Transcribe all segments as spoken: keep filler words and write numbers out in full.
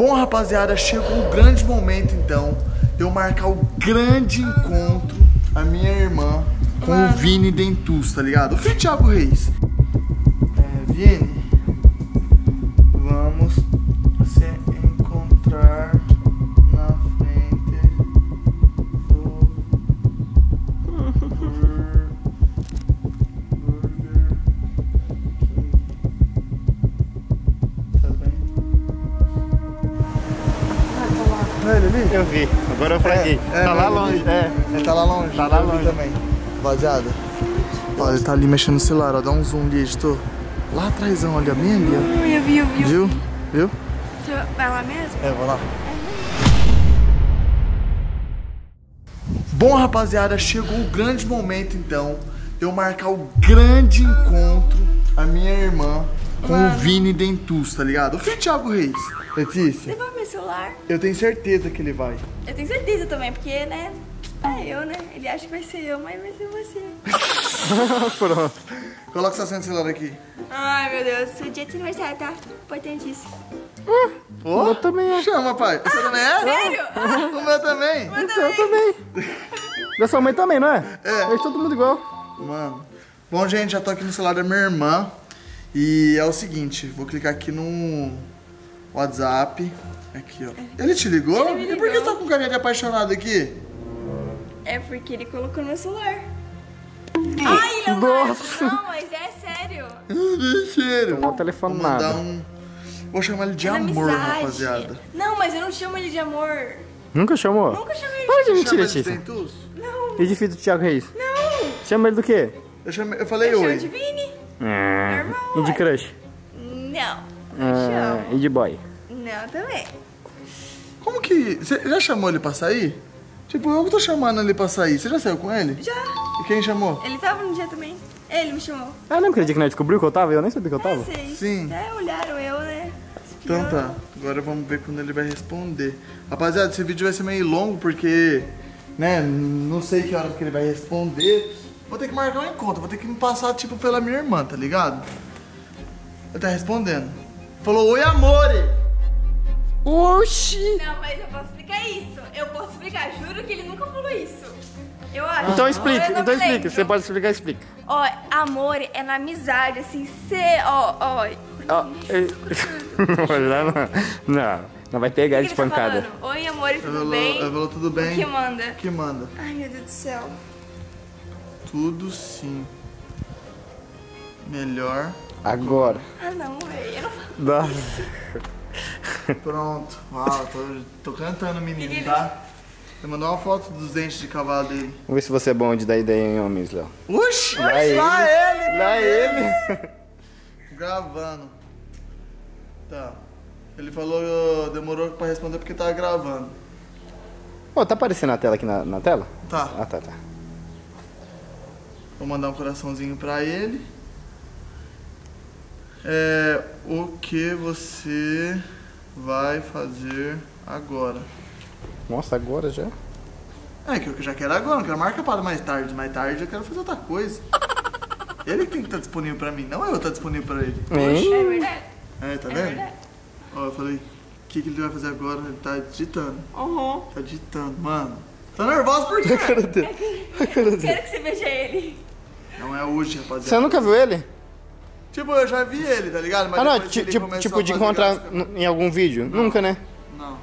Bom, rapaziada, chegou o grande momento, então, de eu marcar o grande encontro, a minha irmã, com Mano. o Vini Dentus, tá ligado? O filho Thiago Reis. É, Vini, vamos se encontrar na frente do Burger King. Tá bem? Ele ali? Eu vi, agora eu fraguei. É, é, tá lá ele, longe, ele, é. Ele tá lá longe, tá lá eu vi longe também. Rapaziada, ó, ele tá ali mexendo no celular, ó, dá um zoom ali, editor. Lá atrás, olha, bem ali, ó. Eu vi, eu vi. Viu? Viu? Você vai lá mesmo? É, vou lá. Bom, rapaziada, chegou o grande momento, então, de eu marcar o grande encontro, a minha irmã, com Mano. o Vini Dentus, tá ligado? O filho Thiago Reis. Letícia, Leva meu celular. eu tenho certeza que ele vai. Eu tenho certeza também, porque, né, é eu, né? Ele acha que vai ser eu, mas vai ser você. Pronto. Coloca sua senha do celular aqui. Ai, meu Deus, seu dia de aniversário, tá? Importantíssimo. Uh, oh, o meu também é. Chama, pai. Você também é? Sério? O meu também. O meu também. Eu também. Da sua mãe também, não é? É. É todo mundo igual. Mano. Bom, gente, já tô aqui no celular da minha irmã. E é o seguinte, vou clicar aqui no WhatsApp. Aqui, ó. Ele te ligou? Ele me ligou. E por que você tá com carinha de apaixonado aqui? É porque ele colocou no meu celular. Ai, não, Nossa. não, mas é sério. Sério. Tomou o telefone Vou nada. mandar um... Vou chamar ele de É amor, amizade. rapaziada. Não, mas eu não chamo ele de amor. Nunca chamou? Nunca chamei ele Para de de mentir, Chama ele de Letícia. Dentus? Não, E de filho do Thiago Reis? não. Chama ele do quê? Eu, chamei, eu falei Eu oi. chamo de Vini. Ah, Normal, e de ué. crush? Não, não Ah, chamo. e de boy? Não, também. Como que... Você já chamou ele pra sair? Tipo, eu que tô chamando ele pra sair. Você já saiu com ele? Já. E quem chamou? Ele tava no dia também. Ele me chamou. Ah, lembra aquele dia que nós descobriu que eu tava? Eu nem sabia que eu tava. É, sei. Sim. Até olharam eu, né? Então tá, agora vamos ver quando ele vai responder. Rapaziada, esse vídeo vai ser meio longo porque, né, não sei que hora que ele vai responder. Vou ter que marcar um encontro, vou ter que me passar, tipo, pela minha irmã, tá ligado? Ele tá respondendo. Falou, oi, amore! Oxi! Não, mas eu posso explicar isso. Eu posso explicar, juro que ele nunca falou isso. Eu acho. Então explica, Eu não então me explica. lembro. Você pode explicar, explica. Ó, amor é na amizade, assim, cê, ó, ó. Ó, é- não, não, não vai pegar O ele que de ele tá pancada. falando? Oi, amor, Ele tudo falou, bem? ele falou tudo bem? O que manda? O que manda? Ai, meu Deus do céu. Tudo sim. Melhor. Agora. Ah, não, velho. Eu não falo. Nossa. Pronto. Uau, tô, tô cantando, menino, Que que tá? Você mandou uma foto dos dentes de cavalo dele. Vamos ver se você é bom de dar ideia em homens, Léo. Uxi! Lá Lá ele. ele! Lá ele. Gravando. Tá. Ele falou, demorou pra responder porque tava gravando. Pô, tá aparecendo na tela aqui na, na tela? Tá. Ah, tá, tá. Vou mandar um coraçãozinho pra ele. É, o que você vai fazer agora? Nossa, agora já? É, que eu já quero agora, não quero marcar para mais tarde. Mais tarde eu quero fazer outra coisa. Ele que tem que estar disponível pra mim, não eu estar disponível pra ele. Hein? É verdade? É, tá É vendo? verdade. Ó, eu falei, o que, que ele vai fazer agora? Ele tá digitando. Uhum. Tá digitando, mano. Tá nervoso por quê? Cara dele. Quero que você veja ele. Não é hoje, rapaziada. Você nunca viu ele? Tipo, eu já vi ele, tá ligado? Mas Ah, não, depois que ti- ele tipo, começou tipo a de fazer encontrar graça, n- em algum vídeo? Nunca, né? Não.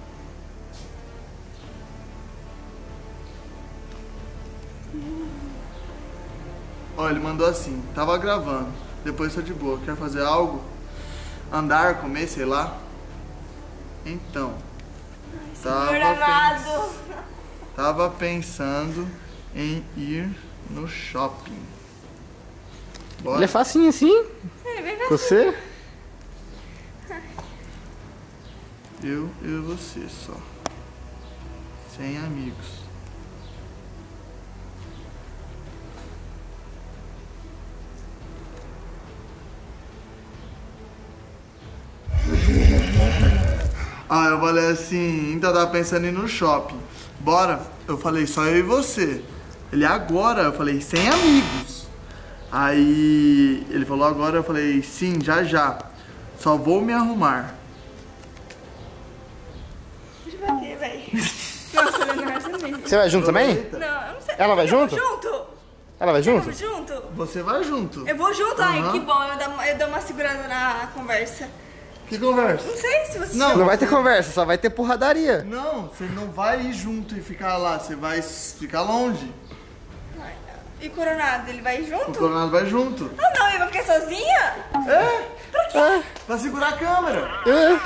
Ó, ele mandou assim, tava gravando, depois tô de boa, quer fazer algo? Andar, comer, sei lá? Então, tava, Senhor amado. pens- tava pensando em ir no shopping. Bora? Ele é facinho assim? É bem fácil. Você? Eu e você só. Sem amigos. Ah, eu falei assim, então tava pensando em ir no shopping. Bora? Eu falei, só eu e você. Ele, agora? Eu falei, sem amigos. Aí ele falou agora, eu falei, sim, já já. Só vou me arrumar. velho. Nossa, Leonardo também. Você vai junto também? Eita. Não, eu não sei. Ela vai Eu vou junto? junto? Ela vai junto? Vamos junto? Você vai junto. Eu vou junto? Aham. Ai, que bom. Eu dou, eu dou uma segurada na conversa. Que conversa? Não sei se você... Não. Não vai ter conversa, só vai ter porradaria. Não, você não vai ir junto e ficar lá, você vai ficar longe. Ai, não. E o Coronado, ele vai O junto? Coronado vai junto. Ah, não, eu vou ficar sozinha? É, É, pra segurar a câmera. é.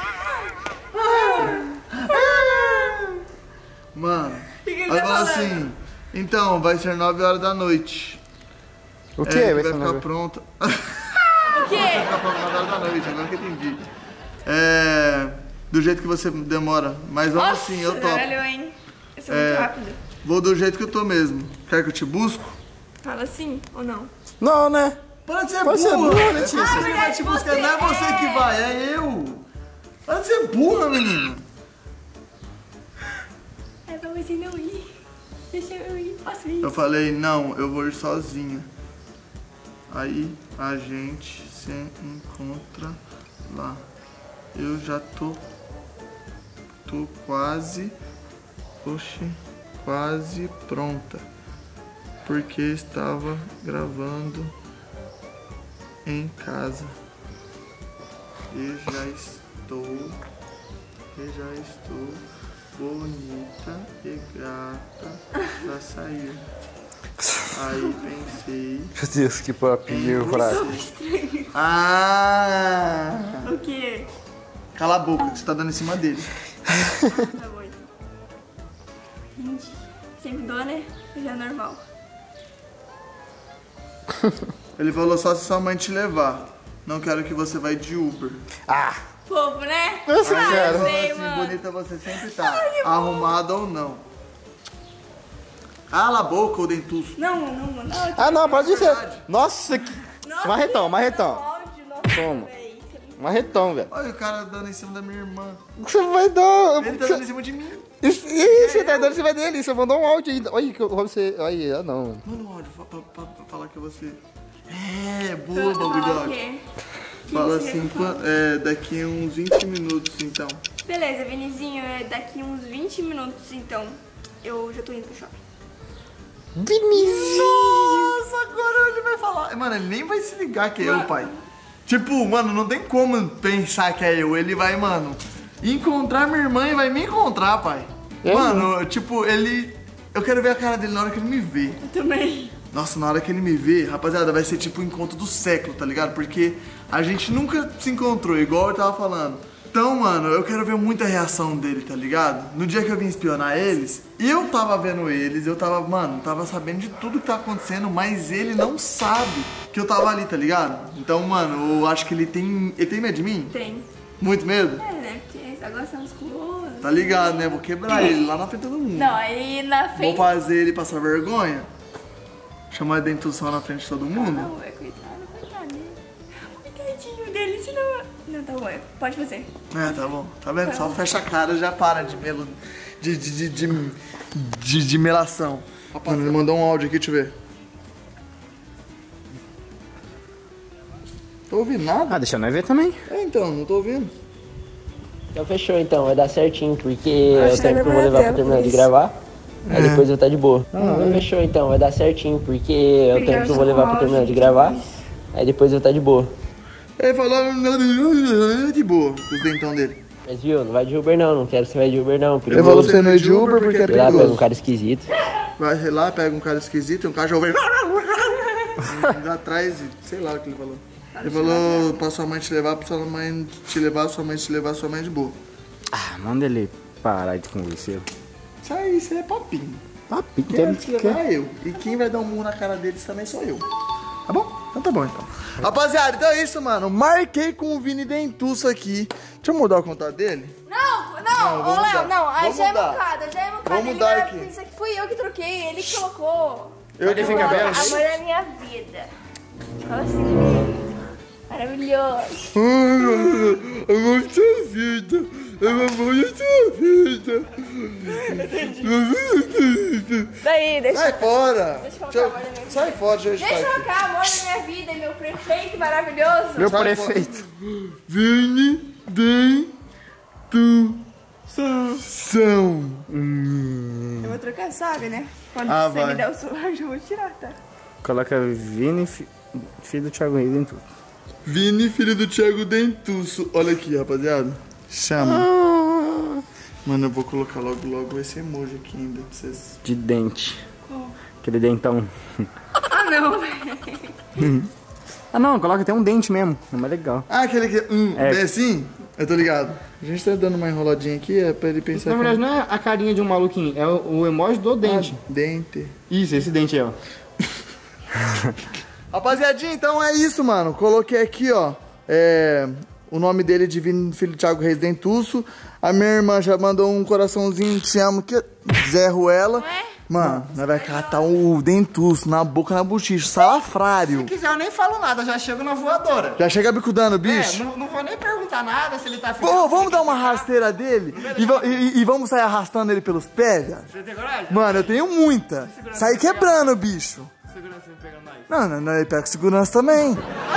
Mano, O que que ele aí tá fala falando? assim, então, vai ser nove horas da noite. O É, que? vai vai ser ficar nove- pronta. O quê? Vai ficar pronta nove horas da noite, agora que eu entendi. É, do jeito que você demora, mas vamos Nossa, assim, eu topo. valeu, hein? Eu sou É. muito rápido. Vou do jeito que eu tô mesmo. Quer que eu te busco? Fala assim ou não? Não, né? Para de ser Pode ser burra. burra, É Letícia. você Ah, que vai verdade, te buscar, você não é você é. que vai, é eu. Para de ser burra, menina. É pra você não ir. Deixa eu ir. Posso ir? Eu falei, não, eu vou ir sozinha. Aí a gente se encontra lá. Eu já tô, tô quase, oxe, quase pronta. Porque estava gravando em casa. E já estou, e já estou bonita e gata pra sair. Aí pensei. Meu Deus, que papinho fraco. Ah! O quê? Cala a boca, que você tá dando em cima dele. Tá bom, então. Entendi. Sempre dou, né? Já é normal. Ele falou só se sua mãe te levar. Não quero que você vá de Uber. Ah! Fofo, né? Eu sei, ah, cara. eu sei, assim, mano. bonita você sempre tá. Arrumada ou não. Cala a boca, ô dentuço. Não, não, não. não Ah, não, pode ser. verdade. Nossa, que. Nossa, Marretão, não, marretão. áudio, nossa, Toma. véi. Marretão, velho. Olha o cara dando em cima da minha irmã. Você vai dar. Ele tá dando em cima de mim. Isso, isso, você tá dando em cima dele. Você mandou um áudio ainda. Olha que eu você. Olha, ah, não. Manda um áudio pra, pra, pra, pra falar que é você. É, Eu boa, vou falar o Bigode. quê? Que Fala você assim, quer falar? quan- é, daqui a uns vinte minutos, então. Beleza, Vinizinho, é daqui uns vinte minutos, então. Eu já tô indo pro shopping. Vinícius! Nossa, agora ele vai falar. Mano, ele nem vai se ligar que é eu, pai. Tipo, mano, não tem como pensar que é eu. Ele vai, mano, encontrar minha irmã e vai me encontrar, pai. É, Mano, tipo, ele... Eu quero ver a cara dele na hora que ele me vê. Eu também. Nossa, na hora que ele me vê, rapaziada, vai ser tipo o encontro do século, tá ligado? Porque a gente nunca se encontrou, igual eu tava falando. Então, mano, eu quero ver muita reação dele, tá ligado? No dia que eu vim espionar eles, eu tava vendo eles, eu tava, mano, tava sabendo de tudo que tá acontecendo, mas ele não sabe que eu tava ali, tá ligado? Então, mano, eu acho que ele tem... Ele tem medo de mim? Tem. Muito medo? É, né? Porque só gostamos com o outro. Tá ligado, né? Vou quebrar ele lá na frente de todo mundo. Não, aí na Vou frente... fazer ele passar vergonha. Chamar ele de intuição na frente de todo mundo. Não, é coitado, coitado dele. Coitadinho dele, senão... Não, tá bom, é. Pode fazer. É, tá bom. Tá vendo? Só fecha a cara, já para de melo... De, de, de, de, de, de melação. Mano, ele mandou um áudio aqui, deixa eu ver. Tô ouvindo nada? Ah, deixa nós ver também. É, então, não tô ouvindo. Então fechou então, vai dar certinho, porque Acho é o que tempo vai que eu vou demorar levar pra tempo, terminar de isso. gravar. É. Aí depois eu tá de boa. Então fechou então, vai dar certinho, porque é o tempo que eu vou levar pra terminar de gravar. Aí depois eu tá de boa. Ele falou de boa, os dentão dele. Mas viu, não vai de Uber não, não quero que você vai de Uber não. Ele Perigoso. falou pra você não ir de Uber porque é Sei lá, pega um perigoso. cara esquisito. Vai lá, pega um cara esquisito, um cachorro vem lá atrás e sei lá o que ele falou. Ele falou pra sua mãe te levar, pra sua mãe te levar, sua mãe te levar, sua mãe é de boa. Ah, manda ele parar de conversar. Isso aí, isso aí é papinho. Papinho, Quem vai te levar é eu. E quem vai dar um murro na cara deles também sou eu. Tá bom? Então tá bom, então. Rapaziada, então é isso, mano. Marquei com o Vini Dentuço aqui. Deixa eu mudar o contato dele. Não, não, Não, ô vamos Léo, mudar. não, aí Vamos já é mudar. mucada, já é mucada. Vamos Ele mudar vai aqui. pensar que fui eu que troquei, ele que colocou. Eu de fica bela. Amor da minha vida. Fala assim de mim. Maravilhoso. Eu amo sua vida. Eu amo sua vida. Daí, deixa, Sai fora. Deixa eu colocar Deixa eu- a mão na minha Sai fora, deixa eu deixa eu editar aqui. colocar amor da minha vida, meu prefeito maravilhoso. Meu Sai prefeito. Vini Dentuço. São. São. Hum. Eu vou trocar, sabe, né? Quando Ah, você vai. me der o celular, eu vou tirar, tá? Coloca Vini, fi- filho do Thiago Reis em tudo. Vini, filho do Thiago Dentuço. Olha aqui, rapaziada. Chama. Ah. Mano, eu vou colocar logo, logo esse emoji aqui ainda pra vocês. De dente. Qual? Aquele dentão. Ah, não, velho. Ah não, coloca até um dente mesmo. É mais legal. Ah, aquele que. Hum, É. bem assim? Eu tô ligado. A gente tá dando uma enroladinha aqui, é pra ele pensar. Na verdade que... não é a carinha de um maluquinho, é o, o emoji do dente. Ah, dente. Isso, esse dente aí, ó. Rapaziadinha, então é isso, mano. Coloquei aqui, ó. É. O nome dele é Divino Filho Thiago Reis Dentuço. A minha irmã já mandou um coraçãozinho, te amo, que zerro ela. Ué? Mano, nós vai catar o dentuço na boca, na bochicha, salafrário. Se quiser eu nem falo nada, já chego na voadora. Já chega bicudando, bicho? É, não, não vou nem perguntar nada se ele tá Pô, vamos dar uma rasteira dele e, va- e- e vamos sair arrastando ele pelos pés, viado? Você tem coragem? Mano, eu tenho muita. Sai quebrando, bicho. Segurança me pegando nós. Não, não, não, ele pega segurança também.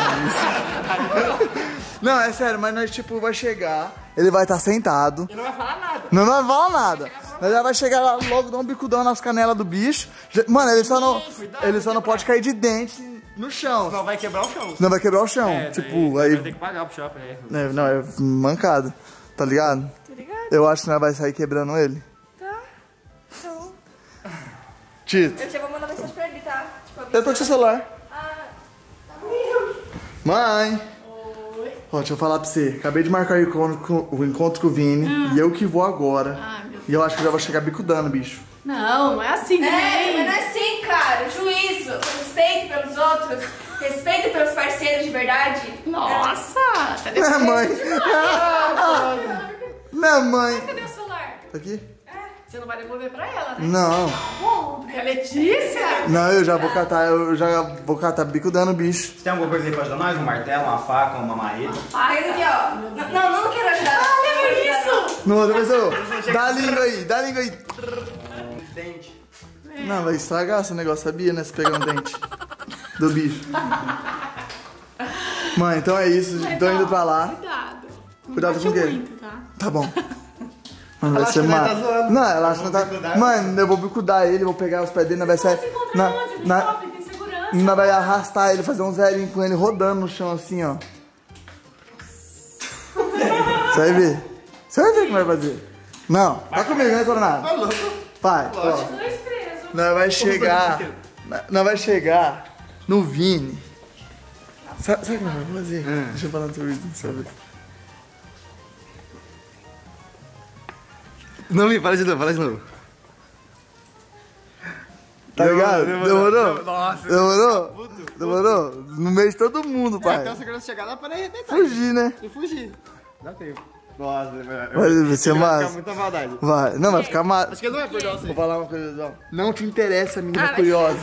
Não, é sério, mas nós, tipo, vai chegar, ele vai estar sentado. Ele não vai falar nada. Não vai falar nada. Nós já vai chegar lá logo, dar um bicudão nas canelas do bicho. Já- Mano, ele só não, ele só não pode cair de dente no chão. Não vai quebrar o chão. Senão vai quebrar o chão. É, tipo, daí aí. vai ter que pagar pro shopping, é. É, não, é mancado. Tá ligado? Tá ligado? Eu acho que nós vai sair quebrando ele. Tá. Então. Tito, Eu já vou mandar mensagem pra ele, tá? Tipo, eu tô com seu celular. Ah, tá bom. Mãe. Oi. Ó, deixa eu falar pra você. Acabei de marcar o encontro com o, encontro com o Vini. E eu que vou agora. Ai, meu Deus. E eu acho que eu já vou chegar bicudando, bicho. Não, não é assim É, também. mas não é assim, cara. Juízo, respeito pelos outros, respeito pelos parceiros de verdade. Nossa, tá Não é mãe. Não é mãe. Cadê o celular? Tá aqui? Você não vai devolver pra ela, né? Não. Bom, porque a Letícia... Não, eu já vou catar, eu já vou catar bicudando, bicho. Você tem alguma coisa aí pra ajudar nós? Um martelo, uma faca, uma marreta? Ai, aqui, ó. Não, não, não quero ajudar. Ah, Olha isso! Não, outra pessoa. Dá a língua aí, dá a língua aí. Dente. Não, vai estragar esse negócio, sabia, né? Se pegar um dente do bicho. Mãe, então é isso. Tô indo pra lá. Cuidado. Não Cuidado bate com o quê? muito, tá? Tá bom. Mano, vai Ela ser acha que nós má. tá zoando. Não, ela acha que não tá. bicudar. Mano, eu vou bicudar ele, vou pegar os pés dele, nós vai sair. Se encontrar Na, onde? No na, shopping, tem segurança. nós vai arrastar ele, fazer um zerinho com ele rodando no chão assim, ó. Você vai ver. Você vai ver o que vai fazer. Não, tá comigo, né, Coronado? Tá louco? Vai, ó. Dois presos. Nós vai chegar. Nós vai chegar no Vini. Sabe, sabe o que nós vamos fazer? Deixa eu falar no teu vídeo, sabe? Não me fala de novo, fala de novo. Tá ligado? Demorou? Nossa. Demorou? Demorou? No meio de todo mundo, pai. Até o segurança chegar lá para arrebentar. Fugir, né? E fugir. Dá tempo. Nossa, Vai ser massa. muita maldade. Vai. Não, vai ficar massa. Acho que ele não é por nós. Vou falar uma coisa, não. Não te interessa, menina Ah, vai. curiosa.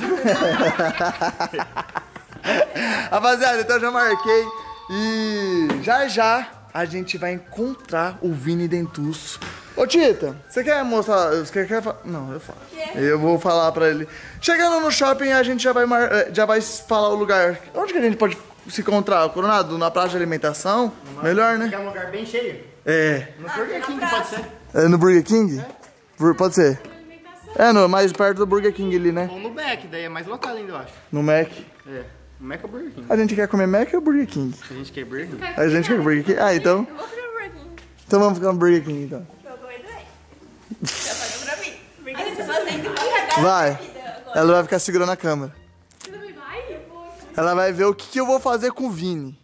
Rapaziada, então eu já marquei. E já já a gente vai encontrar o Vini Dentuço. Ô Tita, você quer mostrar? Você quer, quer fa- Não, eu falo. Quê? Eu vou falar pra ele. Chegando no shopping, a gente já vai, mar- eh, já vai falar o lugar. Onde que a gente pode se encontrar, Coronado? Na praça de alimentação? Melhor, né? Quer um lugar bem cheio? É. No Burger King pode ser. É no Burger King? Bur- Pode ser. É, no, mais perto do Burger King ali, né? Ou no Mac, daí é mais lotado ainda, eu acho. No Mac. É. No Mac ou Burger King? A gente quer comer Mac ou Burger King? Se a gente quer Burger King. A gente quer Burger King. Ah, então. Eu vou ficar no Burger King. Então vamos ficar no Burger King, então. Eu tô indo aí. Já pagou pra mim. Porque as pessoas têm que pagar Vai. a vida agora. Ela vai ficar segurando a câmera. Você também vai? Ela vai ver o que, que eu vou fazer com o Vini.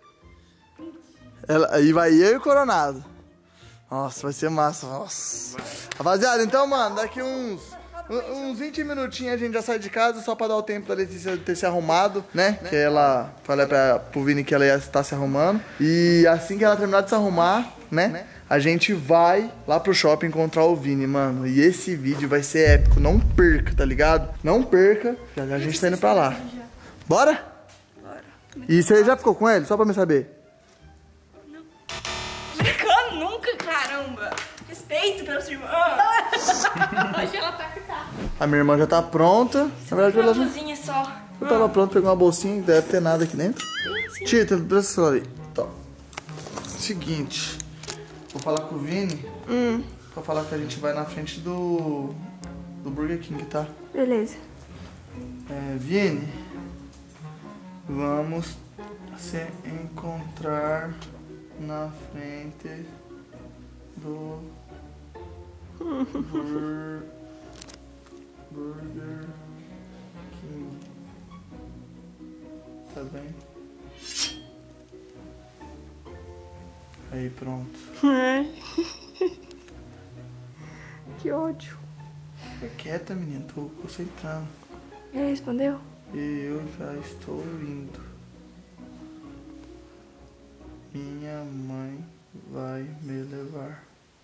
Ela, aí vai eu e o Coronado. Nossa, vai ser massa. Nossa. Rapaziada, então, mano, daqui uns, uns vinte minutinhos a gente já sai de casa só pra dar o tempo da Letícia ter se arrumado, né? Que ela falei pra, pro Vini que ela ia estar se arrumando. E assim que ela terminar de se arrumar, né? A gente vai lá pro shopping encontrar o Vini, mano. E esse vídeo vai ser épico. Não perca, tá ligado? Não perca. Já já a gente tá indo pra lá. Bora? Bora. E você já ficou com ele? Só pra me saber. Brincando nunca, caramba. Respeito pelos irmãos. Hoje ela tá que tá. A minha irmã já tá pronta. Na verdade, ela Uma já blusinha só. eu tava pronta, pegou uma bolsinha, não deve ter nada aqui dentro. Tita, presta celular aí. Tá. Seguinte, vou falar com o Vini. Hum. pra falar que a gente vai na frente do, do Burger King, tá? Beleza. É, Viene, vamos se encontrar na frente do Bur, Burger King. Tá bem? Aí, pronto. Que ódio. Fica quieta, menina, tô concentrando. Ele respondeu? E eu já estou indo. Minha mãe vai me levar.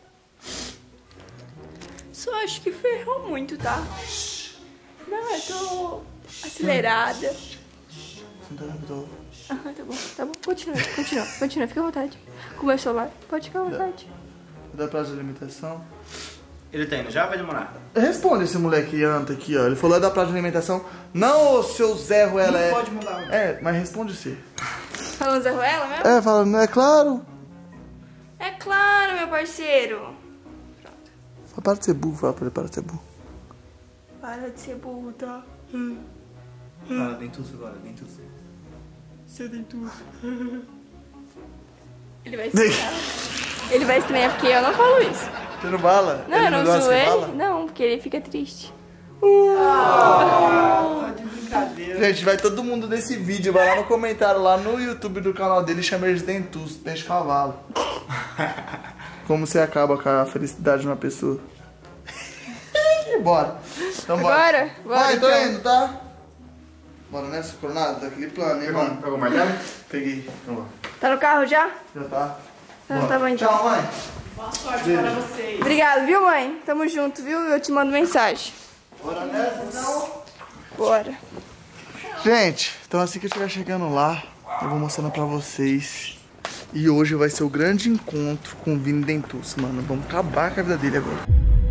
Só acho que ferrou muito, tá? Não, eu tô acelerada. Você tá vendo? Aham, tá bom, tá bom. Continua, continua, continua, fica à vontade. Com o meu celular, pode ficar à vontade. Dá prazo de alimentação? Ele tá indo já ou vai demorar? Responde esse moleque anta aqui, ó. Ele falou é da prazo de alimentação. Não, ô seu Zé Ruela. Não é... pode mudar. É, mas responde você. Falando Zé Ruela mesmo? É, fala, não é claro? É claro, meu parceiro. Fala, para de ser burro, fala pra ele, para de ser burro. Para de ser burro, tá? Fala, dentuço agora, dentuço. Seu dentuço. Ele vai estranhar. Ele vai estranhar porque eu não falo isso. Você não bala? Não, Ele eu não gosta sou que ele. bala? Não, porque ele fica triste. Tá de brincadeira. Gente, vai todo mundo nesse vídeo, vai lá no comentário, lá no YouTube do canal dele, chama ele de dentuço, deixa cavalo. Como você acaba com a felicidade de uma pessoa. E bora. Então bora. Bora, bora, Vai, tô então. indo, tá? Bora nessa, coronada? Tá aquele plano, hein, mano? Pegou o martelo? Peguei. Vamos lá. Tá no carro já? Já tá? Não, Bora. tá bom então. Tchau, mãe. Boa sorte para vocês. Obrigado, viu, mãe? Tamo junto, viu? Eu te mando mensagem. Bora nessa, então? Bora. Gente, então assim que eu estiver chegando lá, eu vou mostrando pra vocês. E hoje vai ser o grande encontro com o Vini Dentuço, mano. Vamos acabar com a vida dele agora.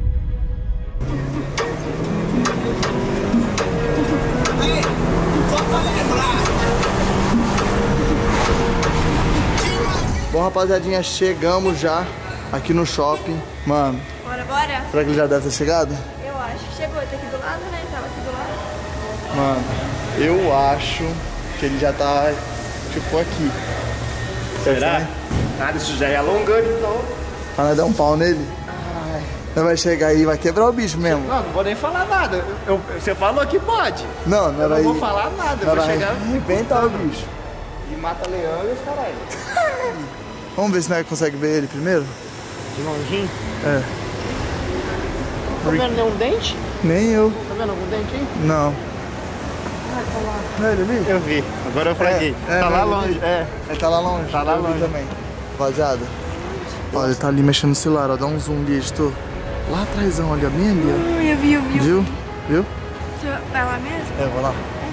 Bom, rapaziadinha, chegamos já aqui no shopping. Mano, Bora, bora? será que ele já deve ter chegado? Eu acho que chegou. Tá aqui do lado, né? Tava aqui do lado. Mano, eu acho que ele já tá, tipo, aqui. Será? Né? Nada, isso já é alongando então. Pra nós dar um pau nele? Não vai chegar aí, vai quebrar o bicho mesmo. Não, não vou nem falar nada. Eu, você falou que pode. Não, não Eu vai. não vou falar nada. Eu Não vou vai chegar arrebentar o bicho. e mata leão e os caralho. Vamos ver se nós consegue ver ele primeiro? De longinho? É. Tá vendo nenhum dente? Nem eu. Tá vendo algum dente aí? Não. Não é ele ali? Eu vi. Agora eu fraguei. É, é, tá lá mas eu longe. vi. É. Ele tá lá longe. Tá lá eu vi longe. também. Rapaziada. Olha, ele tá ali mexendo no celular, ó. Dá um zoom ali, editor. Lá atrásão, ali, ó. Bem ali, ó. Eu vi, eu vi. Viu? Viu? Você vai lá mesmo? É, vou lá.